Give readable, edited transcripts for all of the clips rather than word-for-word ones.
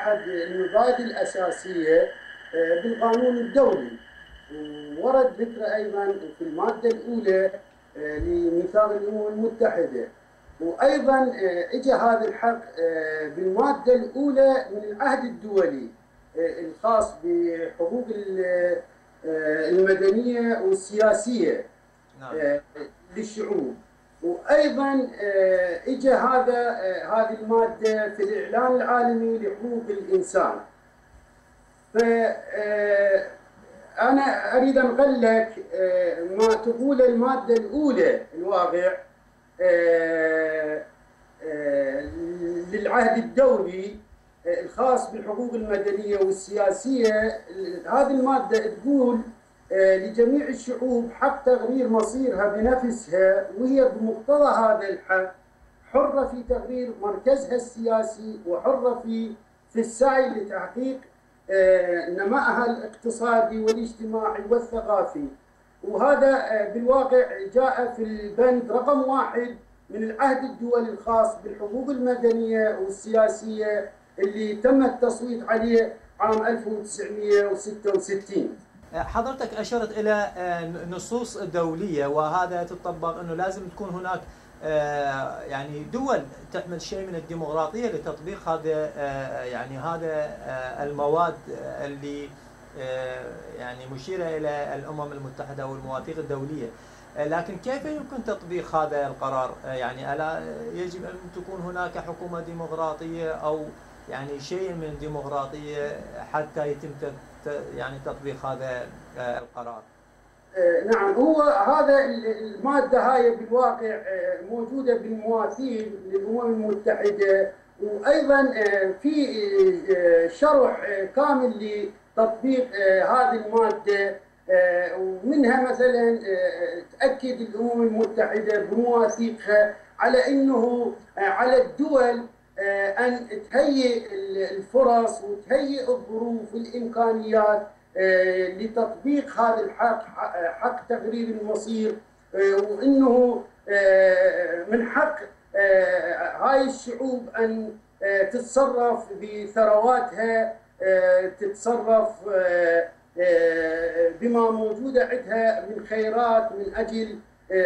أحد المبادئ الأساسية بالقانون الدولي. ورد ذكر أيضا في المادة الأولى لميثاق الأمم المتحدة، وأيضا اجى هذا الحق بالمادة الأولى من العهد الدولي الخاص بحقوق المدنية والسياسية للشعوب. وايضا اجى هذه الماده في الاعلان العالمي لحقوق الانسان. فانا اريد ان اقول لك ما تقول الماده الاولى الواقع للعهد الدولي الخاص بالحقوق المدنيه والسياسيه. هذه الماده تقول لجميع الشعوب حق تغيير مصيرها بنفسها، وهي بمقتضى هذا الحق حرة في تغيير مركزها السياسي، وحرة في السعي لتحقيق نمائها الاقتصادي والاجتماعي والثقافي. وهذا بالواقع جاء في البند رقم 1 من العهد الدولي الخاص بالحقوق المدنية والسياسية اللي تم التصويت عليه عام 1966. حضرتك أشرت إلى نصوص دولية، وهذا تطبق أنه لازم تكون هناك يعني دول تحمل شيء من الديمقراطية لتطبيق هذا المواد اللي يعني مشيرة إلى الأمم المتحدة والمواثيق الدولية. لكن كيف يمكن تطبيق هذا القرار؟ يعني ألا يجب أن تكون هناك حكومة ديمقراطية أو يعني شيء من الديمقراطية حتى يتم يعني تطبيق هذا القرار؟ نعم، هو هذا المادة هاي بالواقع موجودة بالمواثيق للأمم المتحدة، وأيضا في شرح كامل لتطبيق هذه المادة، ومنها مثلا تأكد الأمم المتحدة بمواثيقها على أنه على الدول أن تهيئ الفرص وتهيئ الظروف والإمكانيات لتطبيق هذا الحق، حق تقرير المصير، وأنه من حق هاي الشعوب أن تتصرف بثرواتها، تتصرف بما موجود عندها من خيرات من أجل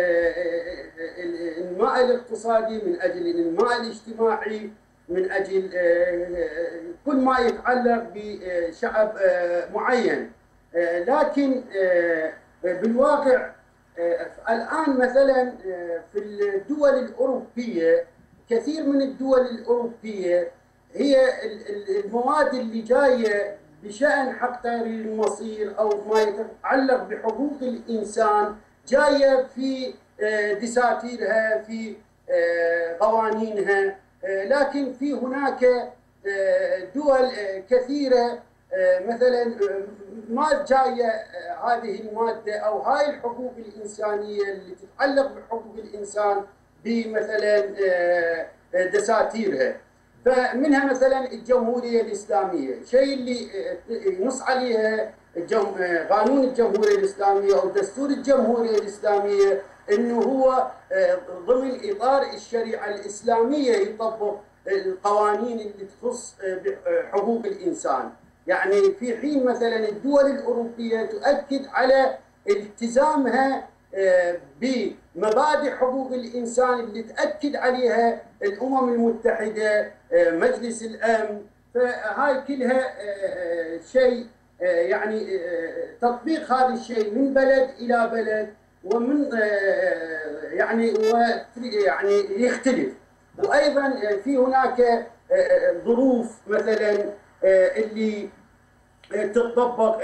النماء الاقتصادي، من أجل النماء الاجتماعي، من أجل كل ما يتعلق بشعب معين. لكن بالواقع الآن مثلا في الدول الأوروبية، كثير من الدول الأوروبية هي المواد اللي جاية بشأن حق تغيير المصير أو ما يتعلق بحقوق الإنسان جاية في دساتيرها، في قوانينها. لكن في هناك دول كثيرة مثلا ما جاية هذه المادة أو هاي الحقوق الإنسانية اللي تتعلق بحقوق الإنسان بمثلا دساتيرها. فمنها مثلا الجمهورية الإسلامية، شيء اللي ينص عليها قانون الجمهورية الإسلامية أو دستور الجمهورية الإسلامية، أنه هو ضمن إطار الشريعة الإسلامية يطبق القوانين اللي تخص بحقوق الإنسان. يعني في حين مثلا الدول الأوروبية تؤكد على التزامها بمبادئ حقوق الإنسان اللي تأكد عليها الأمم المتحدة، مجلس الأمن. فهاي كلها شيء يعني تطبيق هذا الشيء من بلد إلى بلد ومن يعني يختلف. وأيضا في هناك ظروف مثلا اللي تطبق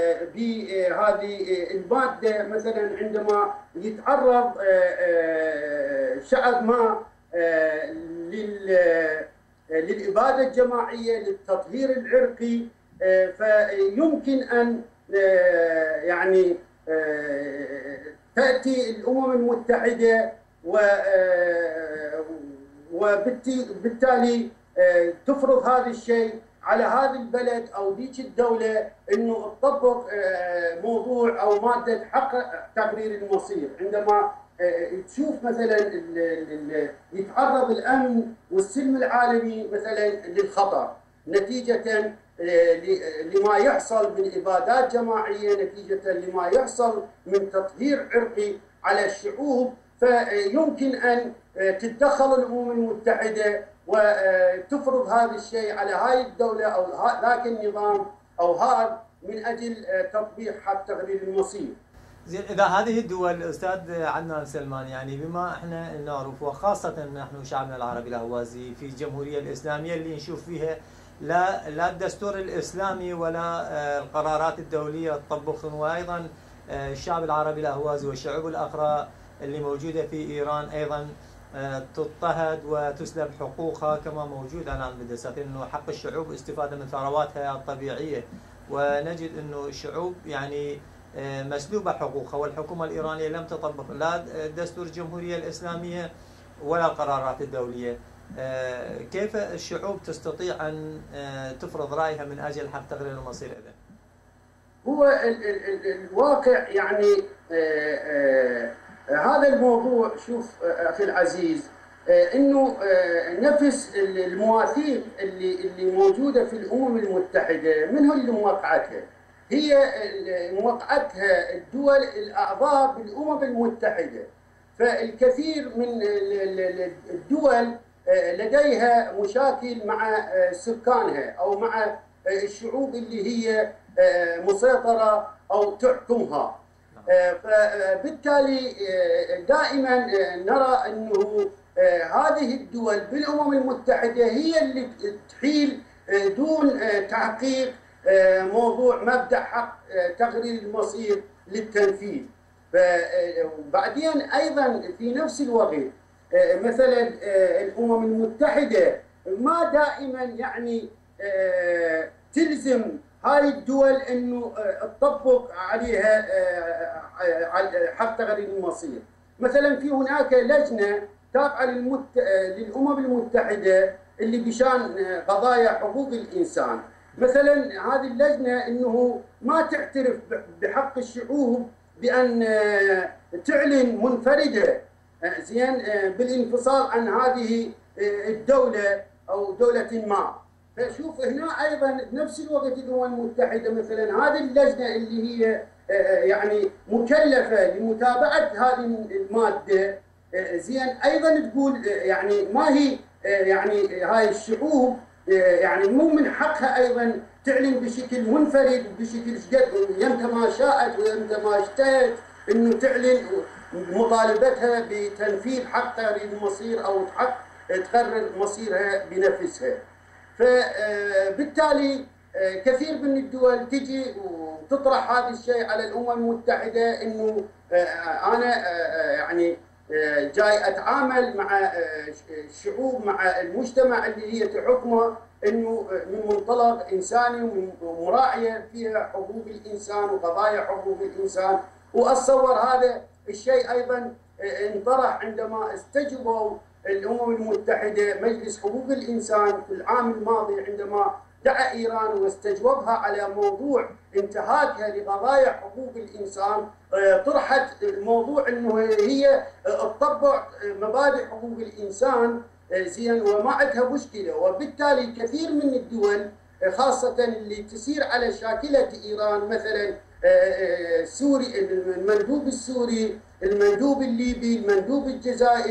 بهذه المادة، مثلا عندما يتعرض شعب ما للإبادة الجماعية، للتطهير العرقي، فيمكن أن يعني تأتي الأمم المتحدة وبالتالي تفرض هذا الشيء على هذا البلد أو ذيك الدولة، أنه تطبق موضوع أو مادة حق تقرير المصير. عندما تشوف مثلا يتعرض الأمن والسلم العالمي مثلا للخطر، نتيجة لما يحصل من إبادات جماعية، نتيجة لما يحصل من تطهير عرقي على الشعوب. فيمكن أن تتدخل الأمم المتحدة وتفرض هذا الشيء على هاي الدولة أو ذاك النظام أو هذا من أجل تطبيق حق تغيير المصير. زين، إذا هذه الدول أستاذ عدنان سلمان، يعني بما احنا نعرف وخاصة نحن شعبنا العربي الأهوازي في الجمهورية الإسلامية اللي نشوف فيها لا الدستور الإسلامي ولا القرارات الدولية تطبقهم، وأيضا الشعب العربي الأهوازي والشعوب الأخرى اللي موجودة في إيران أيضا تضطهد وتسلب حقوقها كما موجود الآن بالدساتير، أنه حق الشعوب استفادة من ثرواتها الطبيعية، ونجد أنه الشعوب يعني مسلوبة حقوقها، والحكومة الإيرانية لم تطبق لا دستور الجمهورية الإسلامية ولا القرارات الدولية. كيف الشعوب تستطيع أن تفرض رأيها من أجل حق تغيير المصير إذن؟ هو الواقع يعني هذا الموضوع، شوف أخي العزيز، انه نفس المواثيق اللي موجوده في الامم المتحده، من هو اللي موقعتها؟ هي موقعتها الدول الاعضاء بالامم المتحده. فالكثير من الدول لديها مشاكل مع سكانها او مع الشعوب اللي هي مسيطره او تحكمها. فبالتالي دائما نرى انه هذه الدول بالامم المتحده هي اللي تحيل دون تحقيق موضوع مبدا حق تغيير المصير للتنفيذ. وبعدين ايضا في نفس الوقت مثلا الامم المتحده ما دائما يعني تلزم هاي الدول انه تطبق عليها حق تغيير المصير. مثلا في هناك لجنه تابعه للامم المتحده اللي بشان قضايا حقوق الانسان. مثلا هذه اللجنه انه ما تعترف بحق الشعوب بان تعلن منفرده زين بالانفصال عن هذه الدوله او دوله ما. فشوف هنا ايضا بنفس الوقت الامم المتحده مثلا هذه اللجنه اللي هي يعني مكلفه لمتابعه هذه الماده زين ايضا تقول يعني ما هي يعني هاي الشعوب يعني مو من حقها ايضا تعلن بشكل منفرد بشكل يمتى ما شاءت ويمتى ما اشتهت انه تعلن مطالبتها بتنفيذ حق تغيير المصير او حق تقرر مصيرها بنفسها. فبالتالي كثير من الدول تجي وتطرح هذا الشيء على الامم المتحده انه انا يعني جاي اتعامل مع الشعوب مع المجتمع اللي هي تحكمه انه من منطلق انساني ومراعيه فيها حقوق الانسان وقضايا حقوق الانسان. واتصور هذا الشيء ايضا انطرح عندما استجوبوا الامم المتحده مجلس حقوق الانسان في العام الماضي عندما دعا ايران واستجوبها على موضوع انتهاكها لقضايا حقوق الانسان. طرحت الموضوع انه هي تطبق مبادئ حقوق الانسان زين وما عندها مشكله. وبالتالي كثير من الدول خاصه اللي تسير على شاكله ايران مثلا سوري المندوب السوري، المندوب الليبي، المندوب الجزائري